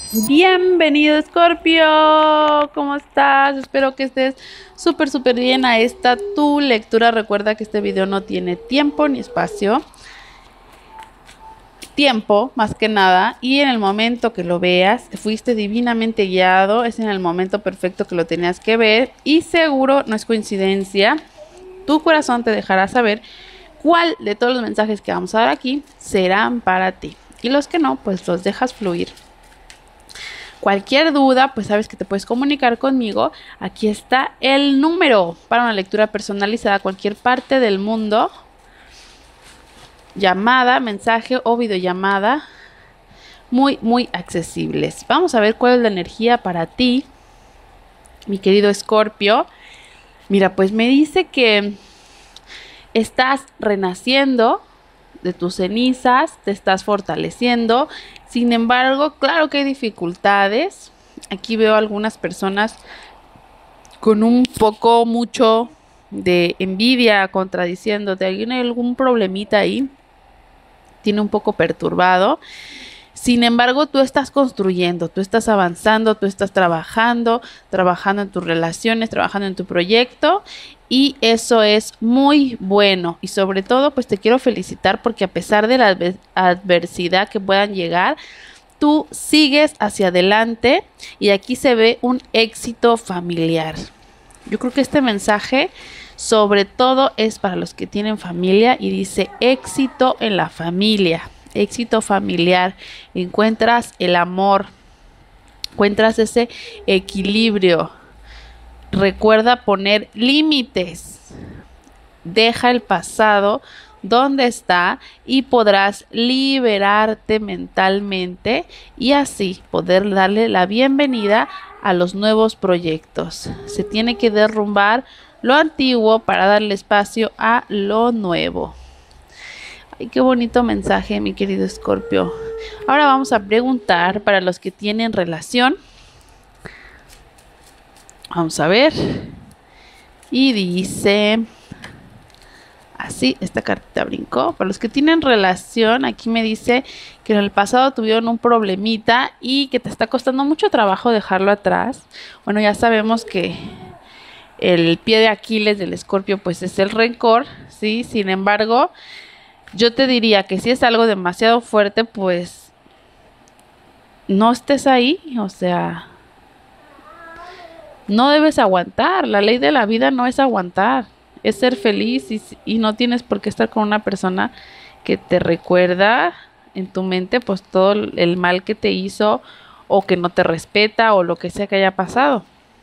Bienvenido, Escorpio. ¿Cómo estás? Espero que estés súper bien a esta tu lectura. Recuerda que este video no tiene tiempo ni espacio. Tiempo, más que nada. Y en el momento que lo veas, fuiste divinamente guiado. Es en el momento perfecto que lo tenías que ver. Y seguro no es coincidencia. Tu corazón te dejará saber cuál de todos los mensajes que vamos a dar aquí serán para ti. Y los que no, pues los dejas fluir. Cualquier duda, pues sabes que te puedes comunicar conmigo. Aquí está el número para una lectura personalizada a cualquier parte del mundo. Llamada, mensaje o videollamada. Muy accesibles. Vamos a ver cuál es la energía para ti, mi querido Escorpio. Mira, pues me dice que estás renaciendo de tus cenizas, te estás fortaleciendo. Sin embargo, claro que hay dificultades. Aquí veo algunas personas con un poco mucho de envidia, contradiciéndote. Hay algún problemita ahí, tiene un poco perturbado. Sin embargo, tú estás construyendo, tú estás avanzando, tú estás trabajando en tus relaciones, trabajando en tu proyecto, y eso es muy bueno. Y sobre todo, pues te quiero felicitar porque a pesar de la adversidad que puedan llegar, tú sigues hacia adelante y aquí se ve un éxito familiar. Yo creo que este mensaje sobre todo es para los que tienen familia y dice éxito en la familia. Éxito familiar, encuentras el amor, encuentras ese equilibrio. Recuerda poner límites, deja el pasado donde está y podrás liberarte mentalmente y así poder darle la bienvenida a los nuevos proyectos. Se tiene que derrumbar lo antiguo para darle espacio a lo nuevo. Ay, qué bonito mensaje, mi querido Escorpio. Ahora vamos a preguntar para los que tienen relación. Vamos a ver. Y dice así, esta cartita brincó. Para los que tienen relación, aquí me dice que en el pasado tuvieron un problemita y que te está costando mucho trabajo dejarlo atrás. Bueno, ya sabemos que el pie de Aquiles del Escorpio pues es el rencor, ¿sí? Sin embargo, yo te diría que si es algo demasiado fuerte, pues no estés ahí, o sea, no debes aguantar. La ley de la vida no es aguantar, es ser feliz y no tienes por qué estar con una persona que te recuerda en tu mente pues todo el mal que te hizo o que no te respeta o lo que sea que haya pasado.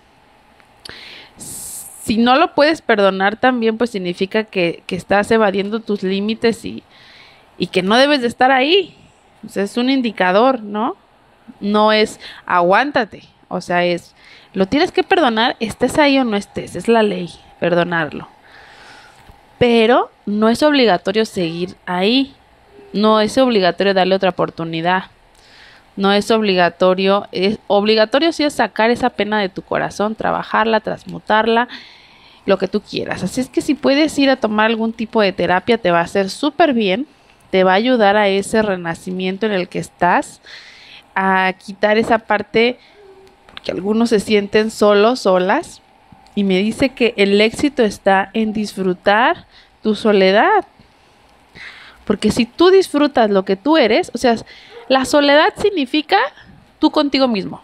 Si no lo puedes perdonar también, pues significa que estás evadiendo tus límites y que no debes de estar ahí. O sea, es un indicador, ¿no? No es aguántate. O sea, es, lo tienes que perdonar, estés ahí o no estés. Es la ley, perdonarlo. Pero no es obligatorio seguir ahí. No es obligatorio darle otra oportunidad. No es obligatorio sí es sacar esa pena de tu corazón, trabajarla, transmutarla, lo que tú quieras. Así es que si puedes ir a tomar algún tipo de terapia, te va a hacer súper bien, te va a ayudar a ese renacimiento en el que estás, a quitar esa parte, porque algunos se sienten solos, solas, y me dice que el éxito está en disfrutar tu soledad. Porque si tú disfrutas lo que tú eres, o sea, la soledad significa tú contigo mismo.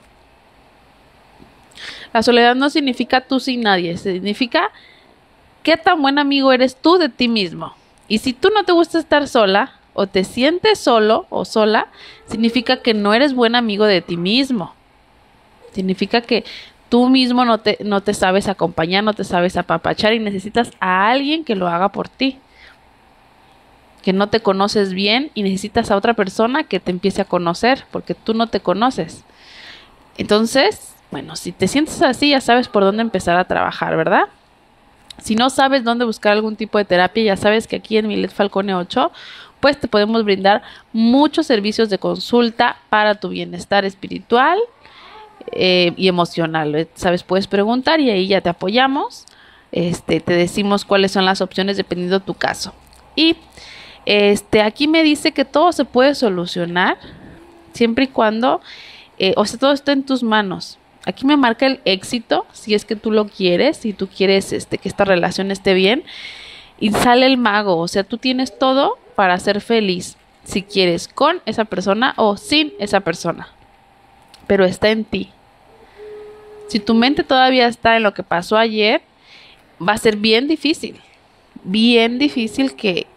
La soledad no significa tú sin nadie, significa qué tan buen amigo eres tú de ti mismo. Y si tú no te gusta estar sola o te sientes solo o sola, significa que no eres buen amigo de ti mismo. Significa que tú mismo no te sabes acompañar, no te sabes apapachar y necesitas a alguien que lo haga por ti. Que no te conoces bien y necesitas a otra persona que te empiece a conocer porque tú no te conoces. Entonces, bueno, si te sientes así, ya sabes por dónde empezar a trabajar, ¿verdad? Si no sabes dónde buscar algún tipo de terapia, ya sabes que aquí en Milet Falcone 8, pues te podemos brindar muchos servicios de consulta para tu bienestar espiritual y emocional. Sabes, puedes preguntar y ahí ya te apoyamos. Te decimos cuáles son las opciones dependiendo de tu caso. Y aquí me dice que todo se puede solucionar siempre y cuando O sea, todo está en tus manos. Aquí me marca el éxito, si es que tú lo quieres, si tú quieres que esta relación esté bien. Y sale el mago, o sea, tú tienes todo para ser feliz, si quieres con esa persona o sin esa persona. Pero está en ti. Si tu mente todavía está en lo que pasó ayer, va a ser bien difícil. Bien difícil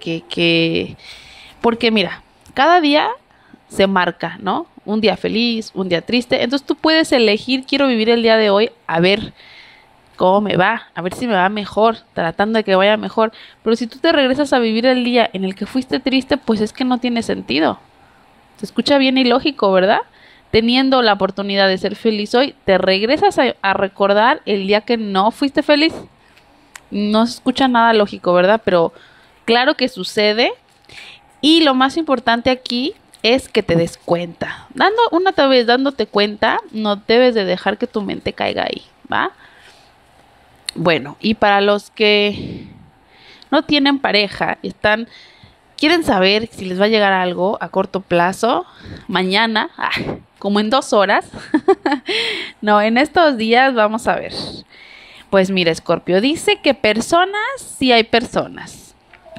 porque mira, cada día se marca, ¿no? Un día feliz, un día triste. Entonces tú puedes elegir, quiero vivir el día de hoy, a ver cómo me va, a ver si me va mejor, tratando de que vaya mejor. Pero si tú te regresas a vivir el día en el que fuiste triste, pues es que no tiene sentido. Se escucha bien ilógico, ¿verdad? Teniendo la oportunidad de ser feliz hoy, te regresas a recordar el día que no fuiste feliz. No se escucha nada lógico, ¿verdad? Pero claro que sucede. Y lo más importante aquí es que te des cuenta. Una vez dándote cuenta, no debes de dejar que tu mente caiga ahí, ¿va? Bueno, y para los que no tienen pareja, quieren saber si les va a llegar algo a corto plazo, mañana, como en 2 horas. No, en estos días vamos a ver. Pues mira, Escorpio, dice que personas, sí hay personas.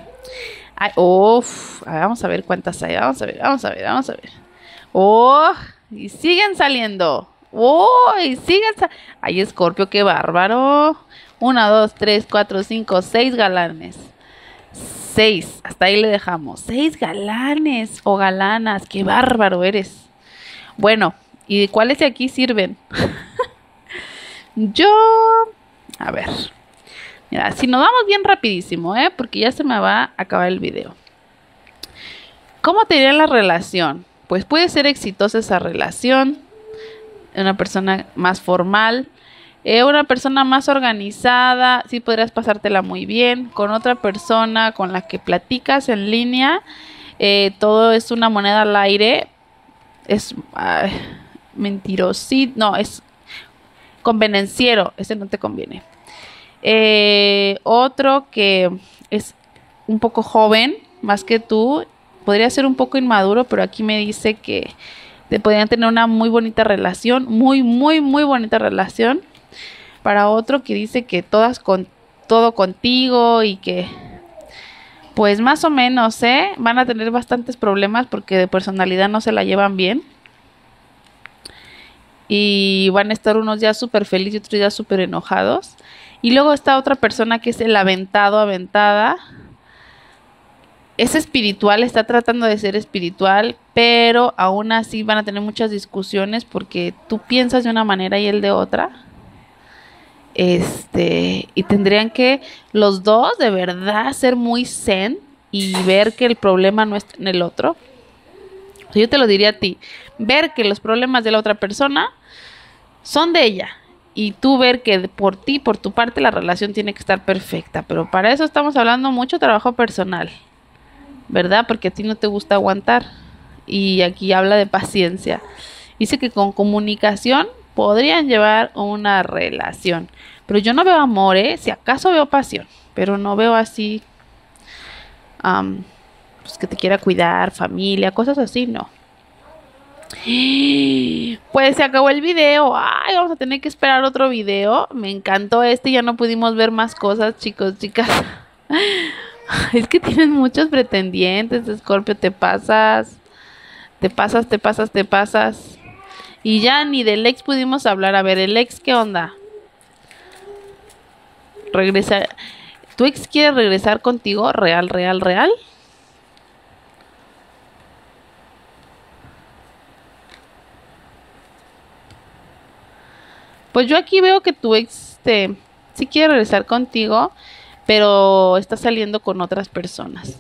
Vamos a ver cuántas hay, vamos a ver. Y siguen saliendo. Y siguen saliendo. Ay, Escorpio, qué bárbaro. 1, 2, 3, 4, 5, 6 galanes. 6, hasta ahí le dejamos. 6 galanes o galanas, qué bárbaro eres. Bueno, ¿y de cuáles de aquí sirven? A ver. Mira, si nos vamos bien rapidísimo, porque ya se me va a acabar el video. ¿Cómo te iría la relación? Pues puede ser exitosa esa relación. Una persona más formal. Una persona más organizada. Sí podrías pasártela muy bien. Con otra persona con la que platicas en línea. Todo es una moneda al aire. Es mentirosito. No, es convenenciero. Ese no te conviene. Otro que es un poco joven, más que tú, podría ser un poco inmaduro, pero aquí me dice que te podrían tener una muy bonita relación, muy bonita relación. Para otro que dice que todo contigo y que pues más o menos, van a tener bastantes problemas porque de personalidad no se la llevan bien. Y van a estar unos días súper felices y otros días súper enojados. Y luego está otra persona que es el aventada. Es espiritual, está tratando de ser espiritual, pero aún así van a tener muchas discusiones porque tú piensas de una manera y él de otra. Y tendrían que los dos de verdad ser muy zen y ver que el problema no está en el otro. O sea, yo te lo diría a ti, ver que los problemas de la otra persona son de ella. Y tú ver que por tu parte, la relación tiene que estar perfecta. Pero para eso estamos hablando mucho trabajo personal, ¿verdad? Porque a ti no te gusta aguantar. Y aquí habla de paciencia. Dice que con comunicación podrían llevar una relación. Pero yo no veo amor, si acaso veo pasión. Pero no veo así, pues que te quiera cuidar, familia, cosas así, no. Pues se acabó el video. Ay, vamos a tener que esperar otro video. Me encantó ya no pudimos ver más cosas, chicos, chicas. Es que tienes muchos pretendientes, Escorpio, te pasas. Y ya ni del ex pudimos hablar. A ver, el ex, ¿qué onda? Regresa. ¿Tu ex quiere regresar contigo? ¿Real? Pues yo aquí veo que tu ex sí quiere regresar contigo, pero está saliendo con otras personas.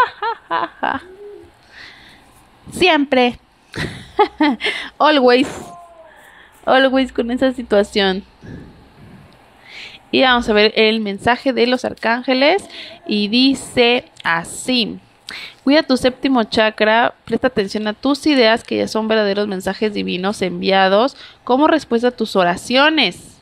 Siempre. Always con esa situación. Y vamos a ver el mensaje de los arcángeles y dice así: cuida tu séptimo chakra, presta atención a tus ideas que ya son verdaderos mensajes divinos enviados como respuesta a tus oraciones.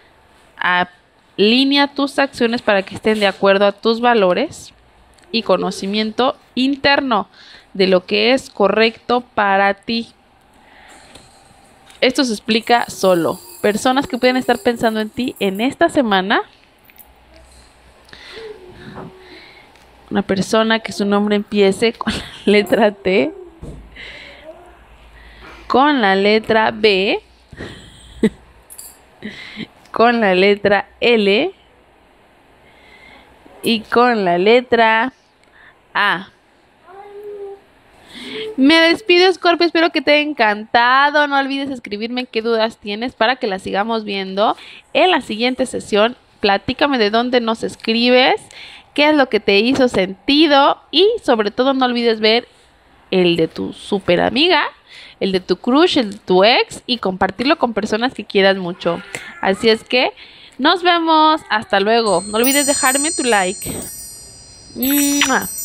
Alinea tus acciones para que estén de acuerdo a tus valores y conocimiento interno de lo que es correcto para ti. Esto se explica solo. Personas que pueden estar pensando en ti en esta semana. Una persona que su nombre empiece con la letra T, con la letra B, con la letra L y con la letra A. Me despido, Scorpio, espero que te haya encantado. No olvides escribirme qué dudas tienes para que las sigamos viendo en la siguiente sesión. Platícame de dónde nos escribes, qué es lo que te hizo sentido y sobre todo no olvides ver el de tu super amiga, el de tu crush, el de tu ex y compartirlo con personas que quieras mucho. Así es que nos vemos, hasta luego. No olvides dejarme tu like. ¡Mua!